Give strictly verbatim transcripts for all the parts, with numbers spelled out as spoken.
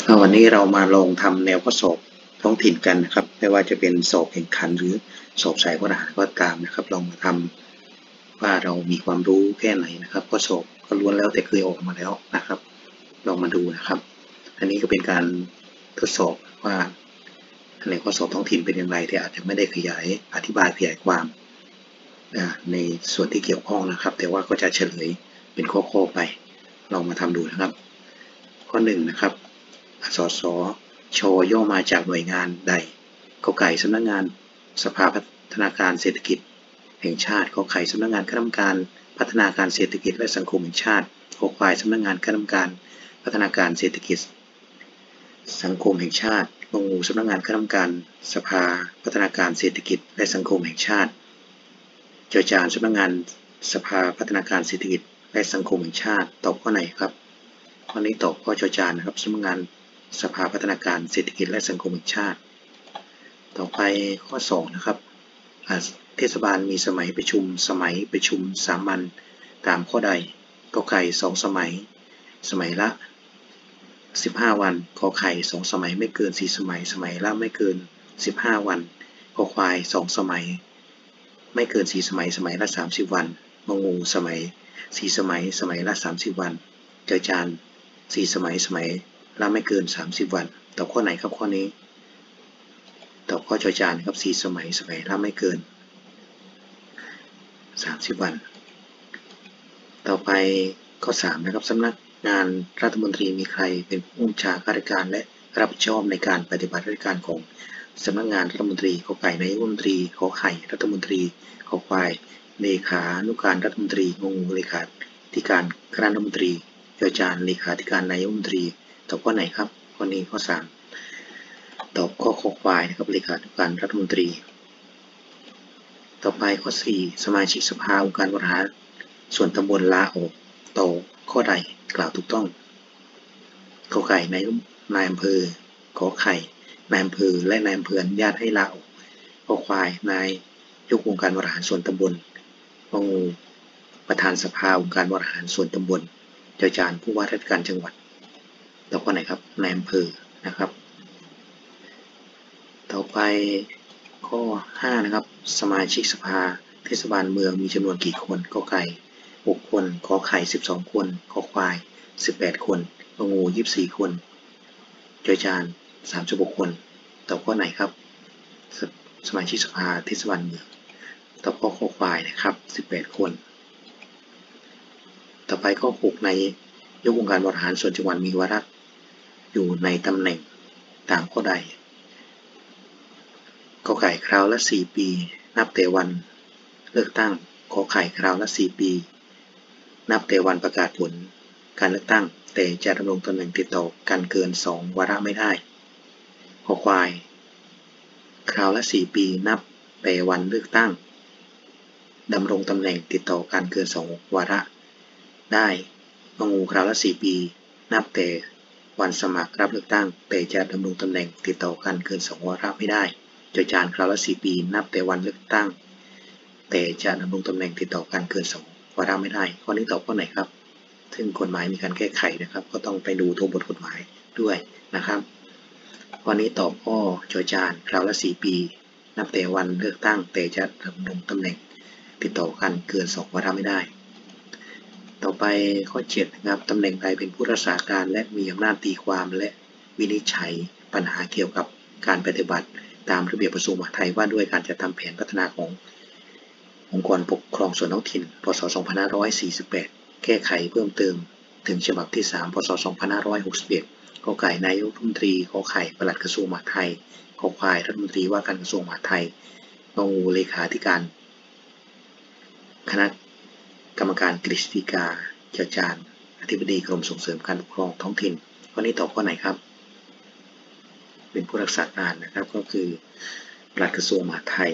วันนี้เรามาลองทำแนวข้อสอบท้องถิ่นกันนะครับไม่ว่าจะเป็นสอบแข่งขันหรือสอบสายทหารก็ตามนะครับลองมาทำว่าเรามีความรู้แค่ไหนนะครับข้อสอบก็ล้วนแล้วแต่เคยออกมาแล้วนะครับลองมาดูนะครับอันนี้ก็เป็นการทดสอบว่าในข้อสอบท้องถิ่นเป็นอย่างไรแต่อาจจะไม่ได้ขยายอธิบายขยายความในส่วนที่เกี่ยวข้องนะครับแต่ว่าก็จะเฉลยเป็นข้อๆไปลองมาทำดูนะครับข้อหนึ่งนะครับสสชย่อมาจากหน่วยงานใดกไก่สำนักงานสภาพัฒนาการเศรษฐกิจแห่งชาติขอไข่สำนักงานคณะกรรมการพัฒนาการเศรษฐกิจและสังคมแห่งชาติขอควายสำนักงานคณะกรรมการพัฒนาการเศรษฐกิจสังคมแห่งชาติงองูสำนักงานคณะกรรมการสภาพัฒนาการเศรษฐกิจและสังคมแห่งชาติจอจานสำนักงานสภาพัฒนาการเศรษฐกิจและสังคมแห่งชาติตอบข้อไหนครับข้อนี้ตอบข้อจอจานนะครับสำนักงานสภาพัฒนาการเศรษฐกิจและสังคมแห่งชาติต่อไปข้อสองนะครับเทศบาลมีสมัยประชุมสมัยประชุมสามัญตามข้อใดกไก่สองสมัยสมัยละสิบห้าวันขอไข่สองสมัยไม่เกินสี่สมัยสมัยละไม่เกินสิบห้าวันขอควายสองสมัยไม่เกินสี่สมัยสมัยละสามสิบวันงองูสมัยสี่สมัยสมัยละสามสิบวันจอจานสี่สมัยสมัยละไม่เกินสามสิบวันตอบข้อไหนครับข้อนี้ตอบข้อจอจานครับสี่สมัยสมัยละไม่เกินสามสิบวันต่อไปข้อสามนะครับสำนักงานรัฐมนตรีมีใครเป็นผู้บัญชาการการและรับผิดชอบในการปฏิบัติราชการของสำนักงานรัฐมนตรีขอไก่นายกรัฐมนตรีขอไข่รัฐมนตรีขอควายเลขานุการรัฐมนตรีงงูเลขาธิการคณะรัฐมนตรีจอจานเลขาธิการนายกรัฐมนตรีตอบข้อไหนครับข้อนี้ข้อสามตอบข้อขอควายนะครับเลขาธิการรัฐมนตรีต่อไปข้อสี่สมาชิกสภาองค์การบริหารส่วนตำบลลาออกต่อข้อใดกล่าวถูกต้องขอไก่นายนายอำเภอขอไข่นายอำเภอและนายอำเภออนุญาตให้ลาออกขอควายนายยกองค์การบริหารส่วนตำบลงองูประธานสภาองค์การบริหารส่วนตำบลจอจานผู้ว่าราชการจังหวัดต่อข้อไหนครับนายอำเภอนะครับต่อไปข้อห้านะครับสมาชิกสภาเทศบาลเมืองมีจำนวนกี่คนกไก่หกคนขอไข่สิบสองคนขอควายสิบแปดคนงองูยี่สิบสี่คนจอจานสามสิบหกคนตอบข้อไหนครับส, สมาชิกสภาเทศบาลเมืองตอบข้อข้อควายนะครับสิบแปดคนต่อไปข้อหกในยกองค์การบริหารส่วนจังหวัดมีวาระอยู่ในตำแหน่งตามข้อใดกไก่คราวละสี่ปีนับแต่วันเลือกตั้งขอไข่คราวละสี่ปีนับแต่วันประกาศผลการเลือกตั้งแต่จะดำรงตำแหน่งติดต่อกันเกินสองวาระไม่ได้ขอควายคราวละสี่ปีนับแต่วันเลือกตั้งดำรงตำแหน่งติดต่อกันเกินสองวาระได้งองูคราวละสี่ปีนับแต่วันสมัครรับเลือกตั้งแต่จะดำรงตำแหน่งติดต่อกันเกินสองวาระไม่ได้จอจานคราวละสี่ปีนับแต่วันเลือกตั้งแต่จะดำรงตำแหน่งติดต่อกันเกินสองวาระไม่ได้ข้อนี้ตอบข้อไหนครับซึ่งกฎหมายมีการแก้ไขนะครับก็ต้องไปดูตัวบทกฎหมายด้วยนะครับข้อนี้ตอบข้อจอจานคราวละสี่ปีนับแต่วันเลือกตั้งแต่จะดำรงตำแหน่งติดต่อกันเกินสองวาระไม่ได้ต่อไปข้อเจ็ดนะครับตำแหน่งใดเป็นผู้รักษาการและมีอำนาจตีความและวินิจฉัยปัญหาเกี่ยวกับการปฏิบัติตามระเบียบกระทรวงมหาดไทยว่าด้วยการจัดทำแผนพัฒนาขององค์กรปกครองส่วนท้องถิ่นพ.ศ. สองพันห้าร้อยสี่สิบแปดแก้ไขเพิ่มเติมถึงฉบับที่สามพ.ศ. สองพันห้าร้อยหกสิบเอ็ดกไก่นายกรัฐมนตรีขอไข่ปลัดกระทรวงมหาดไทยขอควายรัฐมนตรีว่าการกระทรวงมหาดไทยงองูเลขาธิการคณะกรรมการกฤษฎีกาจอจานอธิบดีกรมส่งเสริมการปกครองท้องถิ่นข้อนี้ตอบข้อไหนครับเป็นผู้รักษาการนะครับก็คือปลัดกระทรวงมหาดไทย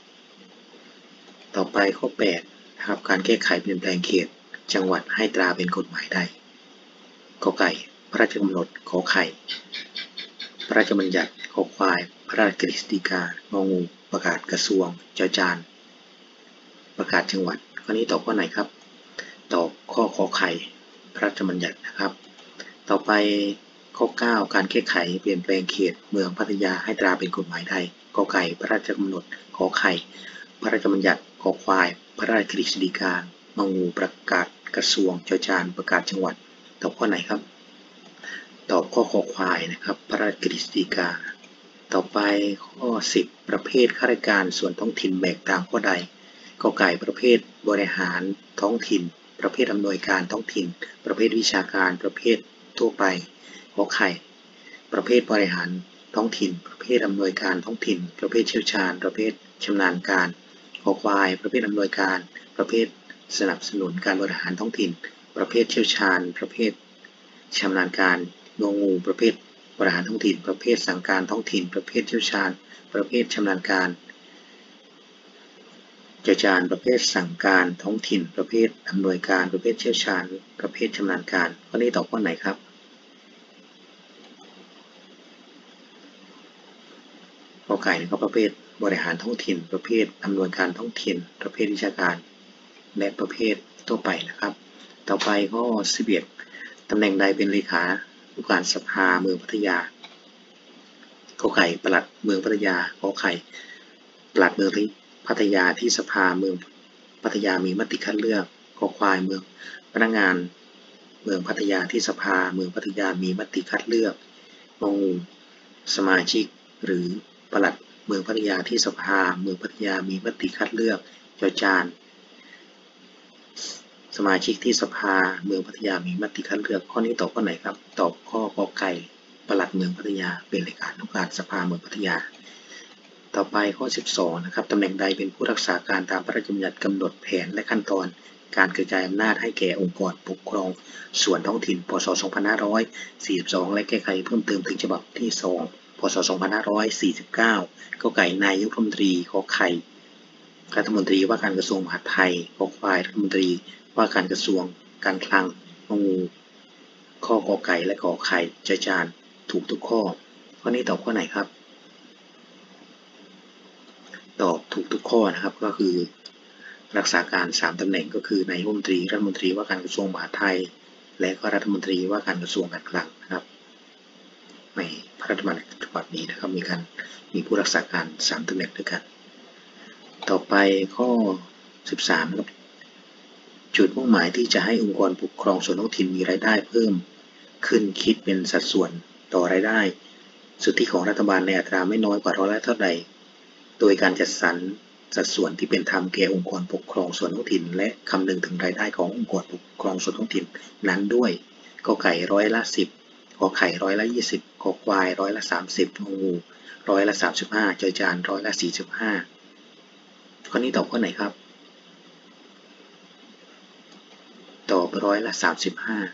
ต่อไปข้อแปดนะครับการแก้ไขเปลี่ยนแปลงเขตจังหวัดให้ตราเป็นกฎหมายใดกไก่พระราชกำหนดขอไข่พระราชบัญญัติขอควายพระราชกฤษฎีกางองูประกาศกระทรวงจอจานประกาศจังหวัดข้อนี้ตอบข้อไหนครับตอบข้อขอไข่พระราชบัญญัตินะครับต่อไปข้อเก้าการแก้ไขเปลี่ยนแปลงเขตเมืองพัทยาให้ตราเป็นกฎหมายใดกอไก่พระราชกำหนดขอไข่พระราชบัญญัติขอควายพระราชกฤษฎีกา งองูประกาศกระทรวงจอจานประกาศจังหวัดตอบข้อไหนครับตอบข้อขอควายนะครับพระราชกฤษฎีกาต่อไปข้อสิบประเภทข้าราชการส่วนท้องถิ่นแบ่งตามข้อใดกอไก่ประเภทบริหารท้องถิ่นประเภทอำนวยการท้องถิ่นประเภทวิชาการประเภททั่วไปขอไข่ประเภทบริหารท้องถิ่นประเภทอำนวยการท้องถิ่นประเภทเชี่ยวชาญประเภทชำนาญการขอควายประเภทอำนวยการประเภทสนับสนุนการบริหารท้องถิ่นประเภทเชี่ยวชาญประเภทชำนาญการงองูประเภทบริหารท้องถิ่นประเภทสั่งการท้องถิ่นประเภทเชี่ยวชาญประเภทชำนาญการจอจานประเภทสั่งการท้องถิ่นประเภทอำนวยการประเภทเชี่ยวชาญประเภทชำนาญการข้อนี้ตอบข้อไหนครับกอไก่นะครับประเภทบริหารท้องถิ่นประเภทอำนวยการท้องถิ่นประเภทวิชาการและประเภททั่วไปนะครับต่อไปข้อสิบเอ็ดตำแหน่งใดเป็นเลขานุการสภาเมืองพัทยากอไก่ปลัดเมืองพัทยากอไข่ปลัดเมืองพัทยาที่สภาเมืองพัทยามีมติคัดเลือกกอควายเมืองพนักงานเมืองพัทยาที่สภาเมืองพัทยามีมติคัดเลือกงองูสมาชิกหรือปลัดเมืองพัทยาที่สภาเมืองพัทยามีมติคัดเลือกจอจานสมาชิกที่สภาเมืองพัทยามีมติคัดเลือกข้อนี้ตอบข้อไหนครับตอบข้อกอไก่ปลัดเมืองพัทยาเป็นเลขานุการสภาเมืองพัทยาต่อไปข้อสิบสองนะครับตำแหน่งใดเป็นผู้รักษาการตามพระราชบัญญัติกำหนดแผนและขั้นตอนการกระจายอำนาจให้แก่องค์กรปกครองส่วนท้องถิ่นพ.ศ. สองพันห้าร้อยสี่สิบสองและแก้ไขเพิ่มเติมถึงฉบับที่สองพ.ศ. สองพันห้าร้อยสี่สิบเก้ากอไก่นายกรัฐมนตรีขอไข่รัฐมนตรีว่าการกระทรวงมหาดไทยขอควายรัฐมนตรีว่าการกระทรวงการคลังงองูข้อกอไก่และขอไข่จอจานถูกทุกข้อข้อนี้ตอบข้อไหนครับตอบถูกทุกข้อนะครับก็คือรักษาการสามตำแหน่งก็คือนายกรัฐมนตรีรัฐมนตรีว่าการกระทรวงมหาดไทยและก็รัฐมนตรีว่าการกระทรวงการคลังนะครับในพระราชบัญญัติฉบับนี้นะครับมีการมีผู้รักษาการสามตำแหน่งด้วยกันต่อไปข้อสิบสามครับจุดมุ่งหมายที่จะให้องค์กรปกครองส่วนท้องถิ่นมีรายได้เพิ่มขึ้นคิดเป็นสัดส่วนต่อรายได้สุทธิของรัฐบาลในอัตราไม่น้อยกว่าร้อยละเท่าใดโดยการจัดสรรสัดส่วนที่เป็นธรรมแก่องค์กรปกครองส่วนท้องถิ่นและคำนึงถึงรายได้ขององค์กรปกครองส่วนท้องถิ่นนั้นด้วยกอไก่ร้อยละสิบขอไข่ร้อยละยี่สิบขอควายร้อยละสามสิบงองูร้อยละสามสิบห้าจอจานร้อยละสี่สิบห้าข้อนี้ตอบข้อไหนครับตอบร้อยละสามสิบห้า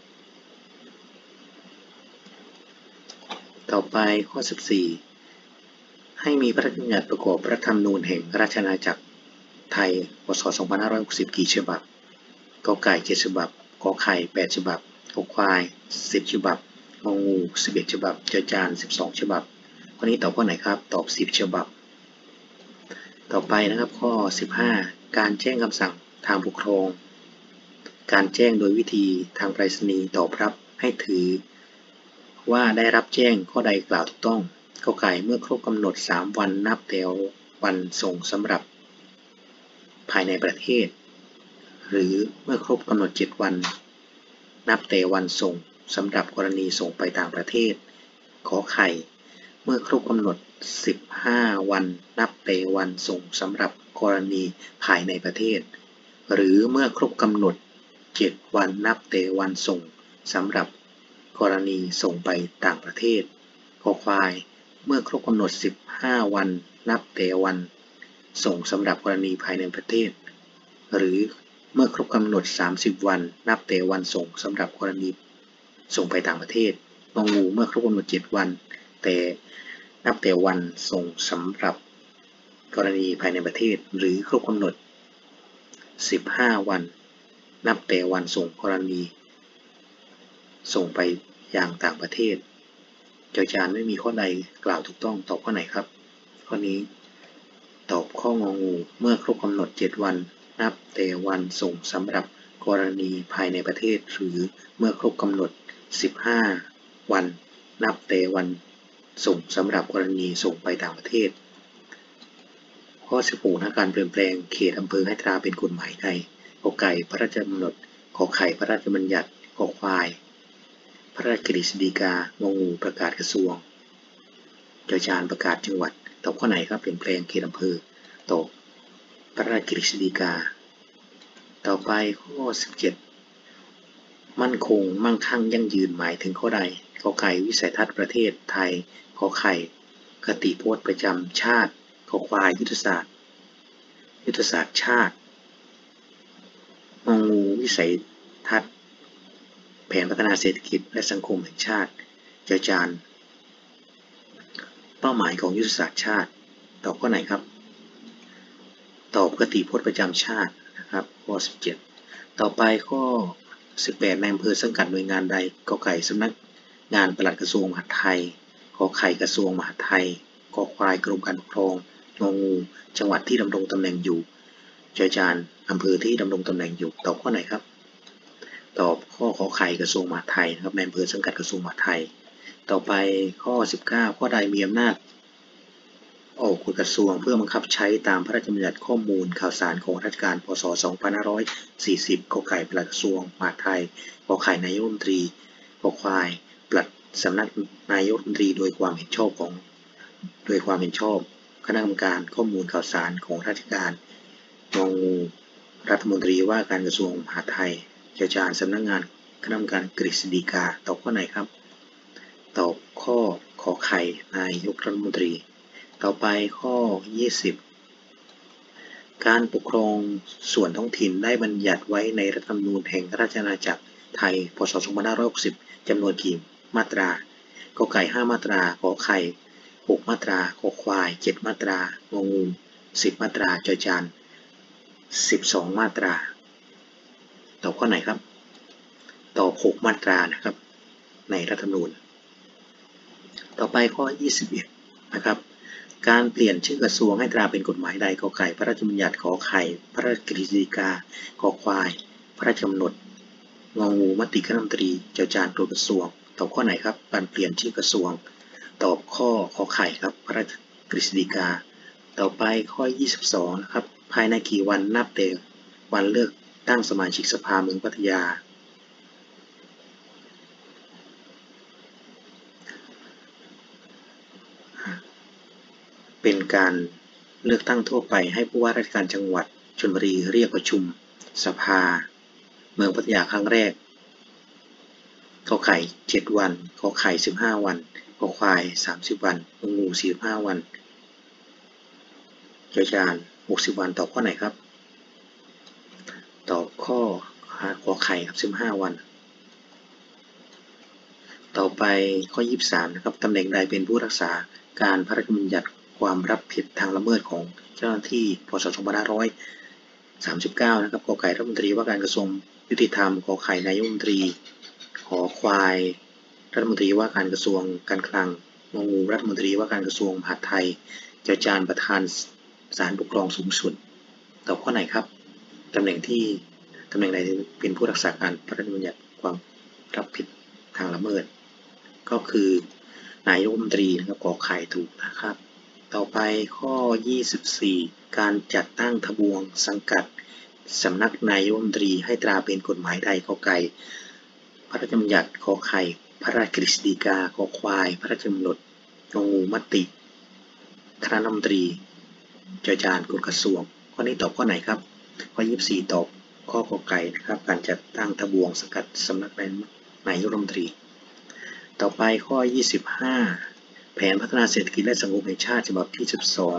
ต่อไปข้อสิบสี่ให้มีพระราชบัญญัติประกอบรัฐธรรมนูญแห่งราชอาณาจักรไทยพ.ศ. สองพันห้าร้อยหกสิบกี่ฉบับกอไก่เจ็ดฉบับขอไข่แปดฉบับขอควายสิบฉบับงองูสิบเอ็ดฉบับจอจานสิบสองฉบับข้อนี้ตอบข้อไหนครับตอบสิบฉบับต่อไปนะครับข้อสิบห้าการแจ้งคำสั่งทางปกครองการแจ้งโดยวิธีทางไปรษณีย์ตอบรับให้ถือว่าได้รับแจ้งข้อใดกล่าวถูกต้องกอไก่เมื่อครบกำหนดสามวันนับแต่วันส่งสำหรับภายในประเทศหรือเมื่อครบกำหนดเจ็ดวันนับแต่วันส่งสำหรับกรณีส่งไปต่างประเทศขอไข่เมื่อครบกำหนดสิบห้าวันนับแต่วันส่งสำหรับกรณีภายในประเทศหรือเมื่อครบกำหนดเจ็ดวันนับแต่วันส่งสำหรับกรณีส่งไปต่างประเทศขอควายเมื่อครบกำหนดสิบห้าวันนับแต่วันส่งสำหรับกรณีภายในประเทศหรือเมื่อครบกำหนดสามสิบวันนับแต่วันส่งสำหรับกรณีส่งไปต่างประเทศงองูเมื่อครบกำหนดเจ็ดวันแต่นับแต่วันส่งสำหรับกรณีภายในประเทศหรือครบกำหนดสิบห้าวันนับแต่วันส่งกรณีส่งไปยังต่างประเทศจอจานไม่มีข้อใดกล่าวถูกต้องตอบข้อไหนครับข้อนี้ตอบข้ององูเมื่อครบกำหนดเจ็ดวันนับแต่วันส่งสำหรับกรณีภายในประเทศหรือเมื่อครบกำหนดสิบห้าวันนับแต่วันส่งสำหรับกรณีส่งไปต่างประเทศข้อสิบหกนะการเปลี่ยนแปลงเขตอำเภอให้ตราเป็นกฎหมายใดกอไก่พระราชกำหนดขอไข่พระราชบัญญัติขอควายพระราชกฤษฎีกางองูประกาศกระทรวงจอจานประกาศจังหวัดตอบข้อไหนครับเปลี่ยนแปลงเขตอำเภอตอบพระราชกฤษฎีกาต่อไปข้อสิบเจ็ดมั่นคงมั่งคั่งยั่งยืนหมายถึงข้อใดกอไก่วิสัยทัศน์ประเทศไทยขอไข่คติพจน์ประจำชาติขอควายยุทธศาสตร์ยุทธศาสตร์ชาติงองูวิสัยทัศน์แผนพัฒนาเศรษฐกิจและสังคมแห่งชาติจอจานเป้าหมายของยุทธศาสตร์ชาติตอบข้อไหนครับตอบคติพจน์ประจำชาตินะครับข้อสิบเจ็ดต่อไปข้อสิบแปดในอำเภอสังกัดหน่วยงานใดกอไก่สำนักงานปลัดกระทรวงมหาดไทยขอไข่กระทรวงมหาดไทยขอควายกรมการปกครองงองูจังหวัดที่ดำรงตำแหน่งอยู่จอจานอำเภอที่ดำรงตำแหน่งอยู่ตอบข้อไหนครับตอบข้อขอไข่กระทรวงมหาดไทยนะครับในอำเภอสังกัดกระทรวงมหาดไทยต่อไปข้อสิบเก้าข้อใดมีอำนาจออกกฎกระทรวงเพื่อบังคับใช้ตามพระราชบัญญัติข้อมูลข่าวสารของราชการพ.ศ. สองพันห้าร้อยสี่สิบกอไก่ปลัดกระทรวงมหาดไทยขอไข่นายกรัฐมนตรีขอควายปลัดสำนักนายกรัฐมนตรีโดยความเห็นชอบของโดยความเห็นชอบคณะกรรมการข้อมูลข่าวสารของราชการงองูรัฐมนตรีว่าการกระทรวงมหาดไทยจอจานสำนักงานคณะกรรมการกฤษฎีกาตอบข้อไหนครับตอบข้อขอไข่นายกรัฐมนตรีต่อไปข้อยี่สิบการปกครองส่วนท้องถิ่นได้บัญญัติไว้ในรัฐธรรมนูญแห่งราชอาณาจักรไทยพ.ศ. สองพันห้าร้อยหกสิบจำนวนกี่มาตรากอไก่ห้ามาตราขอไข่หกมาตราขอควายเจ็ดมาตรางองูสิบมาตราจอจานสิบสองมาตราตอบข้อไหนครับตอบหกมาตรานะครับในรัฐธรรมนูญต่อไปข้อยี่สิบเอ็ดนะครับการเปลี่ยนชื่อกระทรวงให้ตราเป็นกฎหมายใดกอไก่พระราชบัญญัติขอไข่พระราชกฤษฎีกาขอควายพระราชกำหนดงองูมติคณะรัฐมนตรีจอจานตัวกระทรวงตอบข้อไหนครับการเปลี่ยนชื่อกระทรวงตอบข้อขอไข่ครับพระราชกฤษฎีกาต่อไปข้อยี่สิบสองนะครับภายในกี่วันนับแต่วันเลือกตั้งสมาชิกสภาเมืองพัทยาเป็นการเลือกตั้งทั่วไปให้ผู้ว่าราชการจังหวัดชลบุรีเรียกประชุมสภาเมืองพัทยาครั้งแรกขอไข่เจ็ดวันขอไข่สิบห้าวันขอควายสามสิบวันงองูสี่สิบห้าวันจอจานหกสิบวันตอบข้อไหนครับตอบข้อขอไข่ครับสิบห้าวันต่อไปข้อยี่สิบสามนะครับตำแหน่งใดเป็นผู้รักษาการพระราชบัญญัติความรับผิดทางละเมิดของเจ้าหน้าที่พ.ศ. สองพันห้าร้อยสามสิบเก้านะครับกอไก่รัฐมนตรีว่าการกระทรวงยุติธรรมขอไข่นายกรัฐมนตรีขอควายรัฐมนตรีว่าการกระทรวงการคลังงองูรัฐมนตรีว่าการกระทรวงมหาดไทยจอจานประธานศาลปกครองสูงสุดตอบข้อไหนครับตำแหน่งที่ตำแหน่งใดเป็นผู้รักษาการพระราชบัญญัติความรับผิดทางละเมิดก็คือนายกรัฐมนตรีนะครับกอไข่ถูกนะครับต่อไปข้อยี่สิบสี่การจัดตั้งทบวงสังกัดสำนักนายกรัฐมนตรีให้ตราเป็นกฎหมายใดกอไก่พระราชบัญญัติขอไข่พระราชกฤษฎีกาขอควายพระราชกำหนดงองูมติคณะรัฐมนตรีจอจานกฎกระทรวงข้อนี้ตอบข้อไหนครับข้อยี่สิบสี่ตอบข้อกอไก่นะครับการจัดตั้งทบวงสังกัดสำนักนายกรัฐมนตรีต่อไปข้อยี่สิบห้าแผนพัฒนาเศรษฐกิจและสังคมแห่งชาติฉบับที่สิบสอง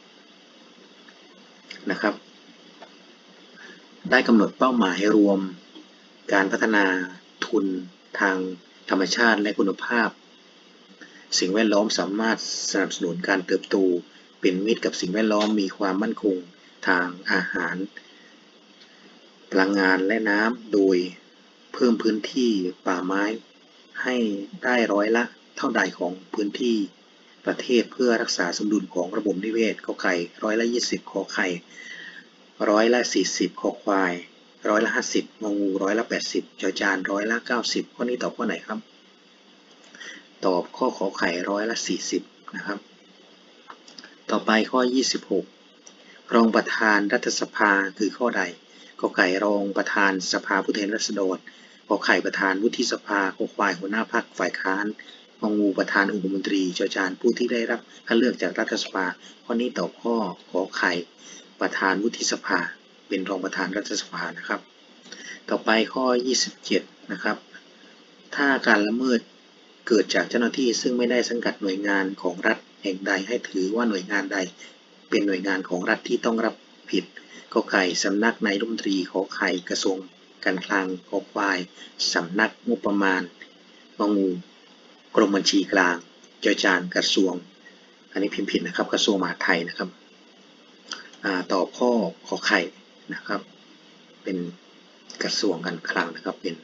นะครับได้กำหนดเป้าหมายรวมการพัฒนาทุนทางธรรมชาติและคุณภาพสิ่งแวดล้อมสามารถสนับสนุนการเติบโตเป็นมิตรกับสิ่งแวดล้อมมีความมั่นคงทางอาหารพลังงานและน้ำโดยเพิ่มพื้นที่ป่าไม้ให้ได้ร้อยละเท่าใดของพื้นที่ประเทศเพื่อรักษาสมดุลของระบบนิเวศกอไก่ร้อยละยี่สิบขอไข่ร้อยละสี่สิบขอควายร้อยละห้าสิบงองูร้อยละแปดสิบจอจานร้อยละเก้าสิบข้อนี้ตอบข้อไหนครับตอบข้อขอไข่ร้อยละสี่สิบนะครับต่อไปข้อยี่สิบหกรองประธานรัฐสภาคือข้อใดกไก่รองประธานสภาผู้แทนราษฎรขอไข่ประธานวุฒิสภาขอควายหัวหน้าพรรคฝ่ายค้านงองูประธานองคมนตรีจอจานผู้ที่ได้รับคัดเลือกจากรัฐสภาข้อนี้ตอบข้อขอไข่ประธานวุฒิสภาเป็นรองประธานรัฐสภานะครับต่อไปข้อยี่สิบเจ็ดนะครับถ้าการละเมิดเกิดจากเจ้าหน้าที่ซึ่งไม่ได้สังกัดหน่วยงานของรัฐแห่งใดให้ถือว่าหน่วยงานใดเป็นหน่วยงานของรัฐที่ต้องรับผิดกไก่สำนักนายรัฐมนตรีขอไข่กระทรวงการคลังขอควายสำนักงบประมาณงองูกรมบัญชีกลางจอจานกระทรวงอันนี้พิมพ์ผิดนะครับกระทรวงมหาดไทยนะครับต่อข้อขอไข่นะครับเป็นกระทรวงการคลังนะครับเป็น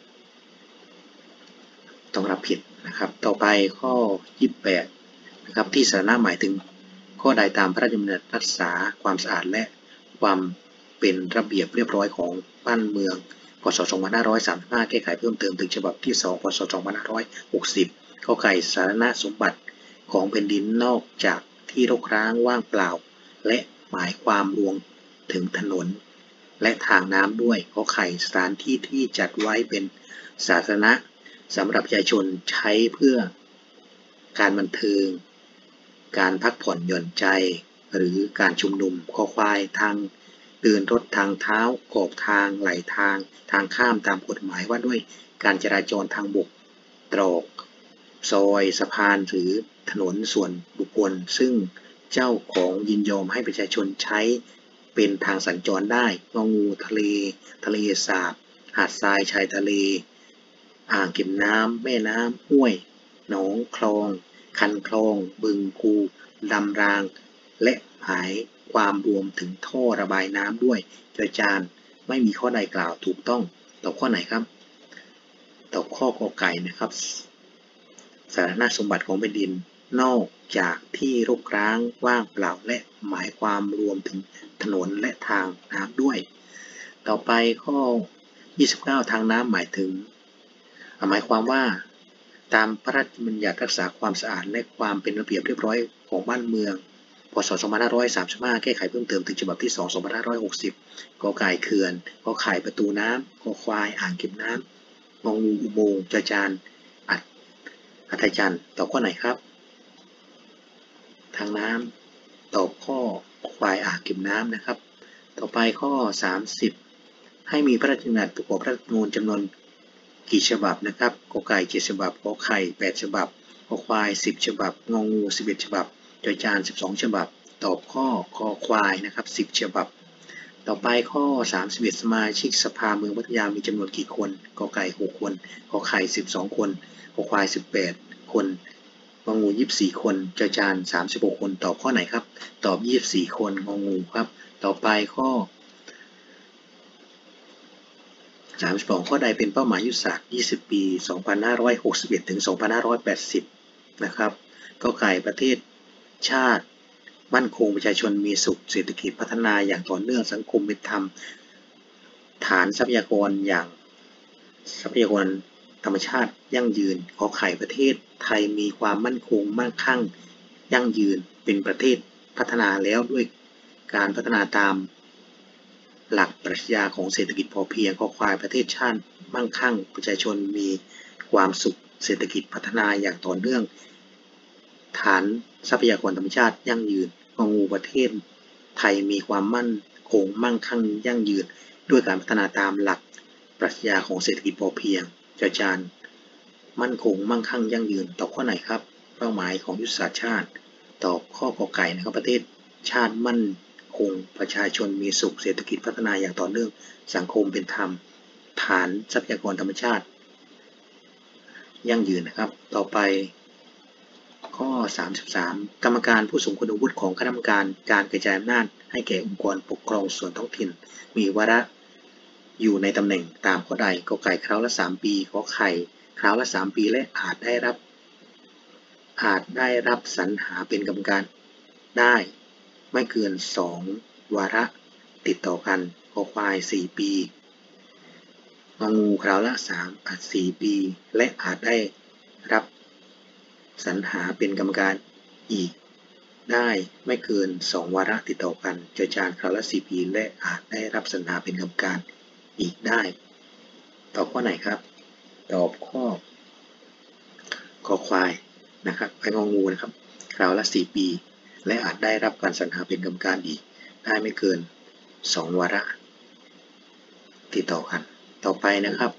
ต้องรับผิดนะครับต่อไปข้อยี่สิบแปดนะครับที่สาธารณะหมายถึงข้อใดตามพระราชบัญญัติรักษาความสะอาดและความเป็นระเบียบเรียบร้อยของบ้านเมืองพ.ศ. สองพันห้าร้อยสามสิบห้าแก้ไขเพิ่มเติมถึงฉบับที่สองพ.ศ. สองพันห้าร้อยหกสิบข้อไก่สาธารณสมบัติของแผ่นดินนอกจากที่รกร้างว่างเปล่าและหมายความรวมถึงถนนและทางน้ำด้วยข้อไข่สถานที่ที่จัดไว้เป็นสาธารณะสำหรับประชาชนใช้เพื่อการบันเทิงการพักผ่อนหย่อนใจหรือการชุมนุมคอควายทางเดินรถทางเท้าขอบทางไหลทางทางข้ามตามกฎหมายว่าด้วยการจราจรทางบกตรอกซอยสะพานหรือถนนส่วนบุคคลซึ่งเจ้าของยินยอมให้ประชาชนใช้เป็นทางสัญจรได้งองูทะเลทะเลสาบหาดทรายชายทะเลอ่างเก็บน้ำแม่น้ำห้วยหนองคลองคันคลองบึงคูลำรางและหมายความรวมถึงท่อระบายน้ำด้วยจอจานไม่มีข้อใดกล่าวถูกต้องตอบข้อไหนครับตอบข้อกอไก่นะครับสาธารณสมบัติของแผ่นดินนอกจากที่รกร้างว่างเปล่าและหมายความรวมถึงถนนและทางน้ำด้วยต่อไปข้อยี่สิบเก้าทางน้ำหมายถึงหมายความว่าตามพระราชบัญญัติรักษาความสะอาดและความเป็นระเบียบเรียบร้อยของบ้านเมืองพ.ศ. สองพันห้าร้อยสามสิบห้าแก้ไขเพิ่มเติมถึงฉบับที่สอง สองพันห้าร้อยหกสิบกอไก่เขื่อนกอไข่ประตูน้ำกอควายอ่างเก็บน้ำงองูอุโมงค์จอจานอัดอัฐจันทร์ตอบข้อไหนครับทางน้ำตอบข้อควายอ่างเก็บน้ำนะครับต่อไปข้อสามสิบให้มีพระราชบัญญัติประกอบรัฐธรรมนูญจำนวนกี่ฉบับนะครับกอไก่เจ็ดฉบับขอไข่แปดฉบับขอควายสิบฉบับงองูสิบเอ็ดฉบับจอจานสิบสองฉบับตอบข้อคอควายนะครับสิบฉบับต่อไปข้อสามสิบเอ็ดสมาชิกสภาเมืองพัทยามีจำนวนกี่คนกอไก่หกคนขอไข่สิบสองคนขอควายสิบแปดคนงองูยี่สิบสี่คนจอจานสามสิบหกคนตอบข้อไหนครับตอบยี่สิบสี่คนงองูครับต่อไปข้อสามสิบสองข้อใดเป็นเป้าหมายยุทธศาสตร์ยี่สิบปีสองพันห้าร้อยหกสิบเอ็ดถึงสองพันห้าร้อยแปดสิบนะครับกอไก่ประเทศชาติมั่นคงประชาชนมีสุขเศรษฐกิจพัฒนาอย่างต่อเนื่องสังคมเป็นธรรมฐานทรัพยากรอย่างทรัพยากรธรรมชาติยั่งยืนขอไข่ประเทศไทยมีความมั่นคงมั่งคั่งยั่งยืนเป็นประเทศพัฒนาแล้วด้วยการพัฒนาตามหลักปรัชญาของเศรษฐกิจพอเพียงขอควายประเทศชาติมั่งคั่งประชาชนมีความสุขเศรษฐกิจพัฒนาอย่างต่อเนื่องฐานทรัพยากรธรรมชาติยั่งยืนงองูประเทศไทยมีความมั่นคงมั่งคั่งยั่งยืนด้วยการพัฒนาตามหลักปรัชญาของเศรษฐกิจพอเพียงจอจานมั่นคงมั่งคั่งยั่งยืนตอบข้อไหนครับเป้าหมายของยุทธศาสตร์ชาติตอบข้อกอไก่นะครับประเทศชาติมั่นคงประชาชนมีสุขเศรษฐกิจพัฒนาอย่างต่อเนื่องสังคมเป็นธรรมฐานทรัพยากรธรรมชาติยั่งยืนนะครับต่อไปข้อสามสิบสามกรรมการผู้ทรงคุณวุฒิของคณะกรรมการการกระจายอำนาจให้แก่องค์กรปกครองส่วนท้องถิ่นมีวาระอยู่ในตำแหน่งตามข้อใดกอไก่คราวละสามปีขอไข่คราวละสามปีและอาจได้รับอาจได้รับสรรหาเป็นกรรมการได้ไม่เกินสองวาระติดต่อกันขอควายสี่ปีงองูคราวละสามอาจสี่ปีและอาจได้รับสรรหาเป็นกรรมการอีกได้ไม่เกินสองวาระติดต่อกันจอจานคราวละสี่ปีและอาจได้รับสรรหาเป็นกรรมการอีกได้ตอบข้อไหนครับตอบข้อคอควายนะครับไอ้งองูนะครับคราวละสี่ปีและอาจได้รับการสรรหาเป็นกรรมการอีกได้ไม่เกินสองวาระติดต่อกันต่อไปนะครับ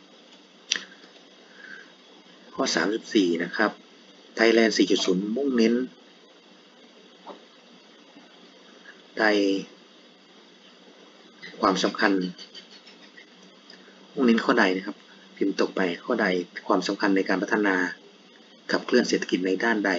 ข้อสามสิบสี่นะครับ Thailand สี่จุดศูนย์ มุ่งเน้นใดความสำคัญมุ่งเน้นข้อใดนะครับพิมพ์ตกไปข้อใดความสำคัญในการพัฒนาขับเคลื่อนเศรษฐกิจในด้านใด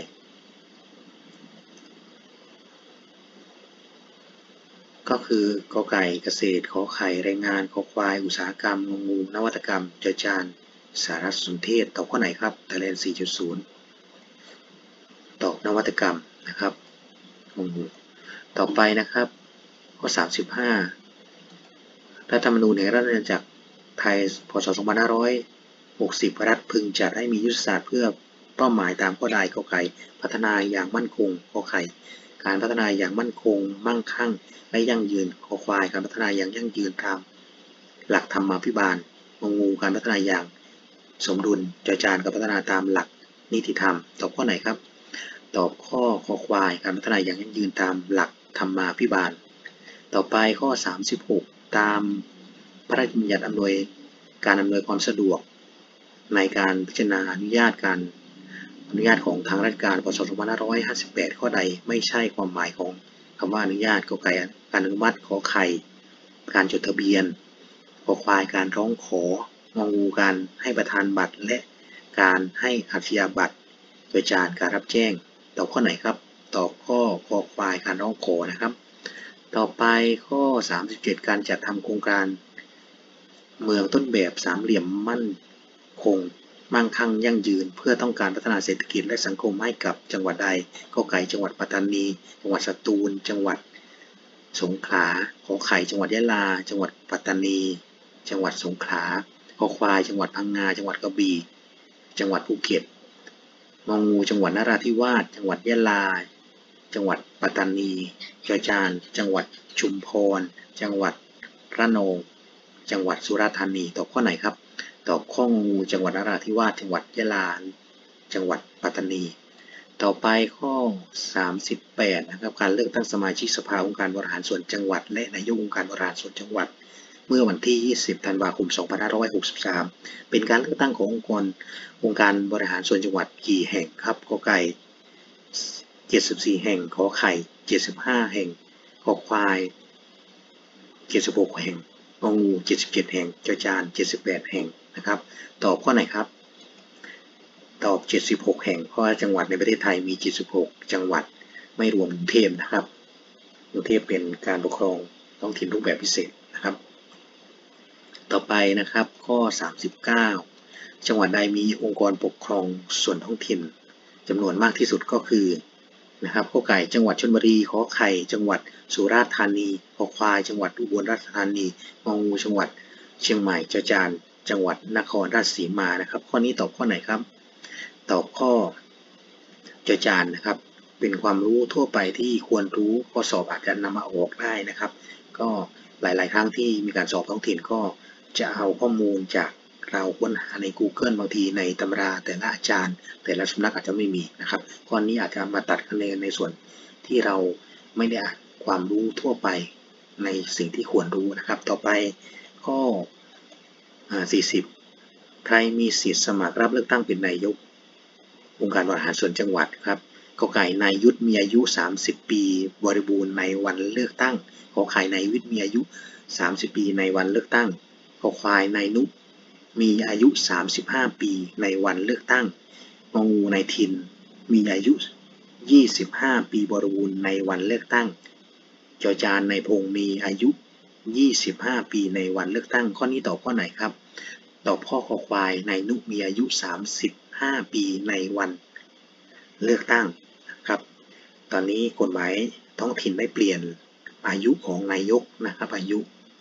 ก็คือกอไก่เกษตรขอไข่แรงงานขอควายอุตสาหกรรมงองูนวัตกรรมจอจานสารสนเทศตอบข้อไหนครับ Thailand สี่จุดศูนย์ ตอบนวัตกรรมนะครับงองูต่อไปนะครับข้อสามสิบห้ารัฐธรรมนูญแห่งราชอาณาจักรไทยพ.ศ. สองพันห้าร้อยหกสิบรัฐพึงจัดให้มียุทธศาสตร์เพื่อเป้าหมายตามข้อใดกอไก่พัฒนาอย่างมั่นคงขอไข่การพัฒนาอย่างมั่นคงมั่งคั่งและยั่งยืนขอควายการพัฒนาอย่างยั่งยืนตามหลักธรรมาภิบาลงองูการพัฒนาอย่างสมดุลจอจานการพัฒนาตามหลักนิติธรรมตอบข้อไหนครับตอบข้อคอควายการพัฒนาอย่างยั่งยืนตามหลักธรรมาภิบาลต่อไปข้อสามสิบหกตามพระราชบัญญัติอำนวยการอำนวยความสะดวกในการพิจารณาอนุญาตการอนุญาตของทางราชการพ.ศ. สองพันห้าร้อยห้าสิบแปดข้อใดไม่ใช่ความหมายของคำว่าอนุญาตกอไก่การอนุมัติขอไข่การจดทะเบียนขอควายการร้องขององูการให้ประธานบัตรและการให้อาชญาบัตรโดยจานการรับแจ้งตอบข้อไหนครับตอบข้อคอควายการร้องขอนะครับต่อไปข้อสามสิบเจ็ดการจัดทำโครงการเมืองต้นแบบสามเหลี่ยมมั่นคงมั่งคั่งยั่งยืนเพื่อต้องการพัฒนาเศรษฐกิจและสังคมให้กับจังหวัดใดกอไก่จังหวัดปัตตานีจังหวัดสตูลจังหวัดสงขลาขอไข่จังหวัดยะลาจังหวัดปัตตานีจังหวัดสงขลาขอควายจังหวัดพังงาจังหวัดกระบี่จังหวัดภูเก็ตงองูจังหวัดนราธิวาสจังหวัดยะลาจังหวัดปัตตานีจอจานจังหวัดชุมพรจังหวัดระนองจังหวัดสุราษฎร์ธานีตอบข้อไหนครับตอบข้องูจังหวัดนราธิวาสจังหวัดยะลาจังหวัดปัตตานีต่อไปข้อสามสิบแปดนะครับการเลือกตั้งสมาชิกสภาองค์การบริหารส่วนจังหวัดและนายกองค์การบริหารส่วนจังหวัดเมื่อวันที่ยี่สิบธันวาคมสองพันห้าร้อยหกสิบสามเป็นการเลือกตั้งขององค์กรองค์การบริหารส่วนจังหวัดกี่แห่งครับกอไก่เจ็ดสิบสี่แห่งขอไข่เจ็ดสิบห้าแห่งขอควายเจ็ดสิบหกแห่งงองูเจ็ดสิบเจ็ดแห่งจอจานเจ็ดสิบแปดแห่งนะครับตอบข้อไหนครับตอบเจ็ดสิบหกแห่งเพราะจังหวัดในประเทศไทยมีเจ็ดสิบหกจังหวัดไม่รวมกรุงเทพนะครับกรุงเทพเป็นการปกครองท้องถิ่นรูปแบบพิเศษนะครับต่อไปนะครับข้อสามสิบเก้าจังหวัดใดมีองค์กรปกครองส่วนท้องถิ่นจำนวนมากที่สุดก็คือนะครับข้อไก่จังหวัดชลบุรีขอไข่จังหวัดสุราษฎร์ธานีขอควายจังหวัดอุบลราชธานีงองูจังหวัดเชียงใหม่จอจานจังหวัดนครราชสีมานะครับข้อนี้ตอบข้อไหนครับตอบข้อจอจานนะครับเป็นความรู้ทั่วไปที่ควรรู้ข้อสอบอาจจะนำมาออกได้นะครับก็หลายๆครั้งที่มีการสอบท้องถิ่นก็จะเอาข้อมูลจากเราค้นหาใน Google บางทีในตำราแต่ละอาจารย์แต่ละสำนักอาจจะไม่มีนะครับข้อนี้อาจจะมาตัดคะแนนในส่วนที่เราไม่ได้อ่านความรู้ทั่วไปในสิ่งที่ควรรู้นะครับต่อไปข้อสี่สิบใครมีสิทธิ์สมัครรับเลือกตั้งเป็นนายกองค์การบริหารส่วนจังหวัดครับกอไก่นายยุทธมีอายุสามสิบปีบริบูรณ์ในวันเลือกตั้งขอไข่นายวิทย์มีอายุสามสิบปีในวันเลือกตั้งขอควายนายนุมีอายุสามสิบห้าปีในวันเลือกตั้งงองูนายทินมีอายุยี่สิบห้าปีบริบูรณ์ในวันเลือกตั้งจอจานนายพงศ์มีอายุยี่สิบห้าปีในวันเลือกตั้งข้อนี้ตอบข้อไหนครับตอบข้อคอควายนายนุมีอายุสามสิบห้าปีในวันเลือกตั้งครับตอนนี้กฎหมายท้องถิ่นได้เปลี่ยนอายุของนายกนะครับอายุ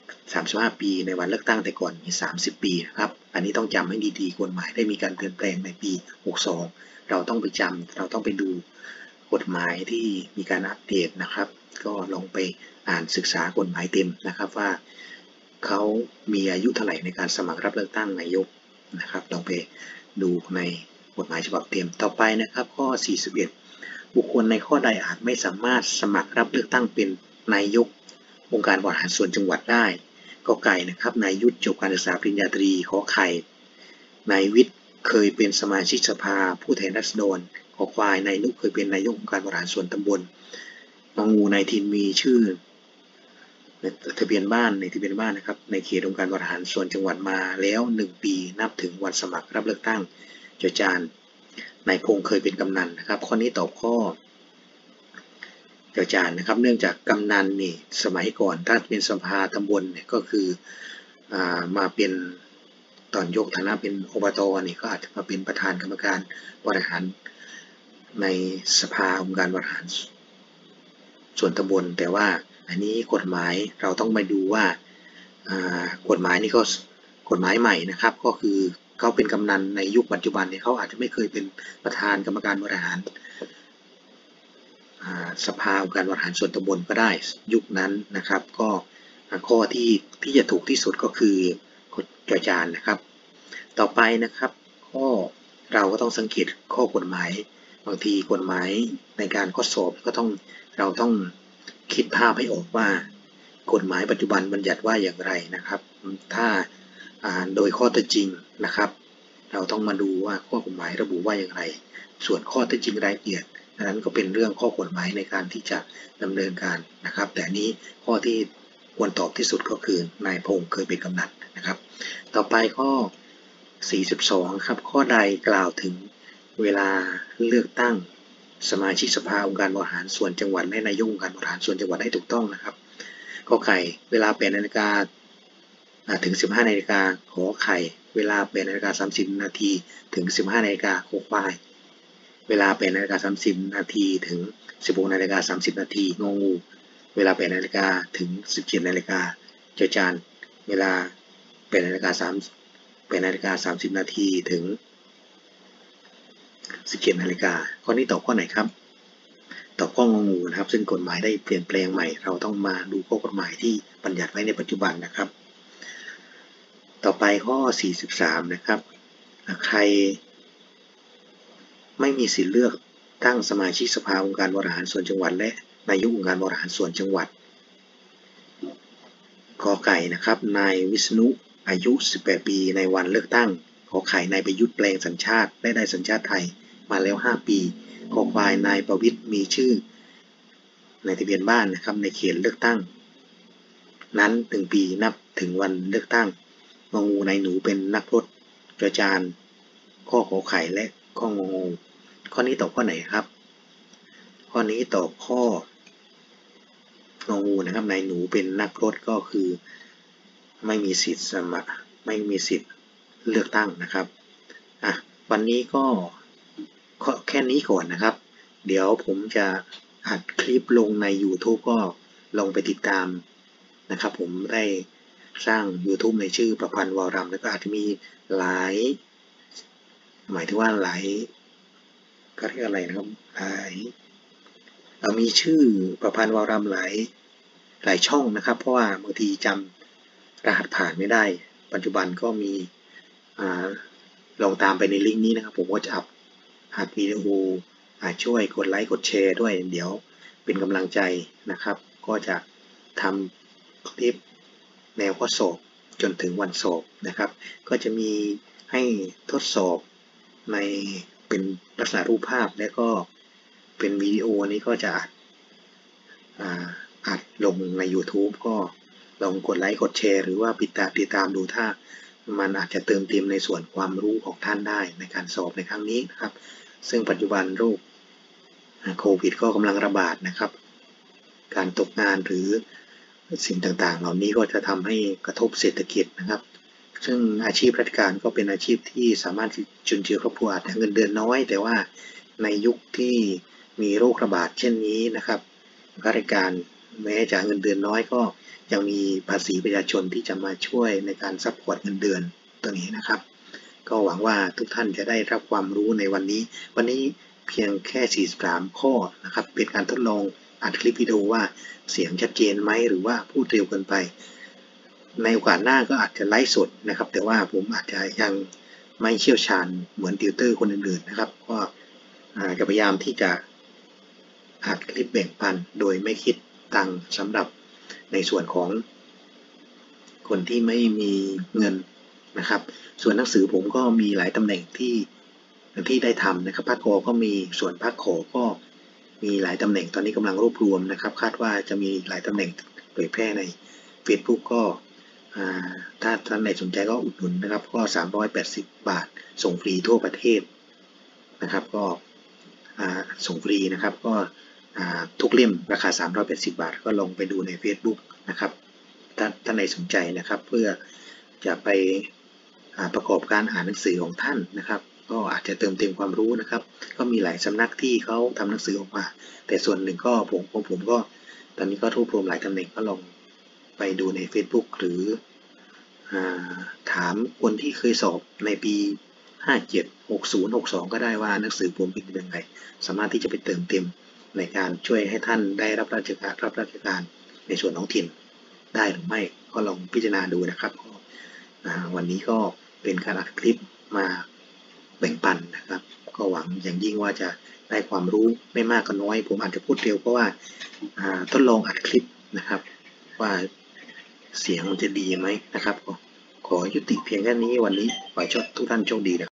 สามสิบห้าปีในวันเลือกตั้งแต่ก่อนมีสามสิบปีนะครับอันนี้ต้องจำให้ดีๆกฎหมายได้มีการเปลี่ยนแปลงในปีหกสองเราต้องไปจำเราต้องไปดูกฎหมายที่มีการอัปเดตนะครับก็ลองไปอ่านศึกษากฎหมายเต็มนะครับว่าเขามีอายุเท่าไหร่ในการสมัครรับเลือกตั้งนายกนะครับลองไปดูในกฎหมายฉบับเต็มต่อไปนะครับข้อสี่สิบเอ็ดบุคคลในข้อใดอาจไม่สามารถสมัครรับเลือกตั้งเป็นนายกองค์การบริหารส่วนจังหวัดได้ก.ไก่นะครับนายยุทธจบการศึกษาปริญญาตรีขอไข่นายวิทย์เคยเป็นสมาชิกสภาผู้แทนราษฎรขอควายนายนุเคยเป็นนายกองค์การบริหารส่วนตำบลงองูนายทินมีชื่อในทะเบียนบ้านในทะเบียนบ้านนะครับในเขตองค์การบริหารส่วนจังหวัดมาแล้วหนึ่งปีนับถึงวันสมัครรับเลือกตั้งจอจานนายพงษ์เคยเป็นกำนันนะครับข้อนี้ตอบข้อจอจานนะครับเนื่องจากกำนันนี่สมัยก่อนถ้าเป็นสภาตำบลเนี่ยก็คืออ่ามาเป็นตอนยกฐานะเป็นอบตนี่ก็อาจจะมาเป็นประธานกรรมการบริหารในสภาองค์การบริหารส่วนตำบลแต่ว่าอันนี้กฎหมายเราต้องไปดูว่ากฎหมายนี่ก็กฎหมายใหม่นะครับก็คือเขาเป็นกำนันในยุคปัจจุบันเนี่ยเขาอาจจะไม่เคยเป็นประธานกรรมการบริหารสภาองค์การบริหารส่วนตำบลก็ได้ยุคนั้นนะครับก็ข้อที่ที่จะถูกที่สุดก็คือจอจานนะครับต่อไปนะครับข้อเราก็ต้องสังเกตข้อกฎหมายบางทีกฎหมายในการข้อสอบก็ต้องเราต้องคิดภาพให้ออกว่ากฎหมายปัจจุบันบัญญัติว่าอย่างไรนะครับถ้าโดยข้อเท็จจริงนะครับเราต้องมาดูว่าข้อกฎหมายระบุว่าอย่างไรส่วนข้อเท็จจริงรายละเอียดนั้นก็เป็นเรื่องข้อกฎหมายในการที่จะดำเนินการนะครับแต่นี้ข้อที่ควรตอบที่สุดก็คือนายพงษ์เคยเป็นกำนันนะครับต่อไปข้อสี่สิบสองครับข้อใดกล่าวถึงเวลาเลือกตั้งสมาชิกสภาองค์การบริหารส่วนจังหวัดและนายกองค์การบริหารส่วนจังหวัดให้ถูกต้องนะครับขอไข่เวลาแปดนาฬิกาถึงสิบห้านาฬิกาขอไข่เวลาแปดนาฬิกาสามสิบนาทีถึงสิบห้านาฬิกาขอควายเวลาแปดนาฬิกาสามสิบนาทีถึงสิบหกนาฬิกาสามสิบนาทีงองูเวลาแปดนาฬิกาถึงสิบเจ็ดนาฬิกาจอจานเวลาแปดนาฬิกาสามแปดนาฬิกาสามสิบนาทีถึงสิบเจ็ดนาฬิกาข้อนี้ตอบข้อไหนครับตอบข้ององูนะครับซึ่งกฎหมายได้เปลี่ยนแปลงใหม่เราต้องมาดูข้อกฎหมายที่บัญญัติไว้ในปัจจุบันนะครับต่อไปข้อสี่สิบสามนะครับใครไม่มีสิทธิเลือกตั้งสมาชิกสภาองค์การบริหารส่วนจังหวัดและนายกองค์การบริหารส่วนจังหวัดขอไก่นะครับนายวิษณุอายุสิบแปดปีในวันเลือกตั้งขอไข่นายประยุทธ์แปลงสัญชาติและได้สัญชาติไทยมาแล้วห้าปีขอควายนายประวิตรมีชื่อในทะเบียนบ้านนะครับในเขตเลือกตั้งนั้นหนึ่งปีนับถึงวันเลือกตั้งงองูนายหนูเป็นนักรถจอจานข้อขอไข่และข้ององูข้อนี้ตอบข้อไหนครับข้อนี้ตอบข้ององูนะครับนายหนูเป็นนักรถก็คือไม่มีสิทธิ์สมัครไม่มีสิทธิ์เลือกตั้งนะครับอ่ะวันนี้ก็แค่นี้ก่อนนะครับเดี๋ยวผมจะอัดคลิปลงใน YouTube ก็ลองไปติดตามนะครับผมได้สร้าง YouTube ในชื่อประพันธ์วรรำแล้วก็อาจจะมีหลายหมายถึงว่าหลายก็เรียกอะไรนะครับหลายมีชื่อประพันธ์วรรำหลายหลายช่องนะครับเพราะว่าบางทีจำรหัสผ่านไม่ได้ปัจจุบันก็มีลองตามไปในลิงก์นี้นะครับผมก็จะอัพอัดวิดีโอช่วยกดไลค์กดแชร์ด้วยเดี๋ยวเป็นกำลังใจนะครับก็จะทำคลิปแนวข้อสอบจนถึงวันสอบนะครับก็จะมีให้ทดสอบในเป็นลักษณะรูปภาพและก็เป็นวิดีโอนี้ก็จะอัดลงใน YouTube ก็ลองกดไลค์กดแชร์หรือว่าติดตามติดตามดูถ้ามันอาจจะเติมเต็มในส่วนความรู้ของท่านได้ในการสอบในครั้งนี้นะครับซึ่งปัจจุบันโรคโควิดก็กำลังระบาดนะครับการตกงานหรือสิ่งต่างๆเหล่านี้ก็จะทำให้กระทบเศรษฐกิจนะครับซึ่งอาชีพราชการก็เป็นอาชีพที่สามารถจุนเจือครอบครัวแต่เงินเดือนน้อยแต่ว่าในยุคที่มีโรคระบาดเช่นนี้นะครับข้าราชการแม้จะเงินเดือนน้อยก็ยังมีภาษีประชาชนที่จะมาช่วยในการซัพพอร์ตเงินเดือนตัวนี้นะครับก็หวังว่าทุกท่านจะได้รับความรู้ในวันนี้วันนี้เพียงแค่สี่สิบสามข้อนะครับเป็นการทดลองอัดคลิปวิดีโอว่าเสียงชัดเจนไหมหรือว่าพูดเร็วเกินไปในโอกาสหน้าก็อาจจะไลฟ์สดนะครับแต่ว่าผมอาจจะยังไม่เชี่ยวชาญเหมือนติวเตอร์คนอื่นๆนะครับก็จะพยายามที่จะอัดคลิปแบ่งปันโดยไม่คิดตังค์สำหรับในส่วนของคนที่ไม่มีเงินนะครับส่วนหนังสือผมก็มีหลายตำแหน่งที่ที่ได้ทำนะครับภาคกอก็มีส่วนภาคขอก็มีหลายตำแหน่งตอนนี้กำลังรวบรวมนะครับคาดว่าจะมีหลายตำแหน่งเผยแพร่ใน Facebook ก็ถ้าท่านไหนสนใจก็อุดหนุนนะครับก็สามร้อยแปดสิบบาทส่งฟรีทั่วประเทศนะครับก็ส่งฟรีนะครับก็ทุกเล่มราคาสามร้อยแปดสิบบาทก็ลองไปดูใน Facebook นะครับถ้าท่านไหนสนใจนะครับเพื่อจะไปประกอบการอ่านหนังสือของท่านนะครับก็อาจจะเติมเต็มความรู้นะครับก็มีหลายสำนักที่เขาทำหนังสือออกมาแต่ส่วนหนึ่งก็ผมผมผมก็ตอนนี้ก็รวบรวมหลายตำแหน่งก็ลองไปดูใน Facebook หรือถามคนที่เคยสอบในปีห้าเจ็ด หกศูนย์ หกสองก็ได้ว่าหนังสือผมเป็นยังไงสามารถที่จะไปเติมเต็มในการช่วยให้ท่านได้รับราชการรับราชการในส่วนท้องถิ่นได้หรือไม่ก็ลองพิจารณาดูนะครับวันนี้ก็เป็นการอัดคลิปมาแบ่งปันนะครับก็หวังอย่างยิ่งว่าจะได้ความรู้ไม่มากก็น้อยผมอาจจะพูดเร็วเพราะว่าทดลองอัดคลิปนะครับว่าเสียงมันจะดีไหมนะครับขอยุติเพียงแค่นี้วันนี้ขอให้ทุกท่านโชคดีนะ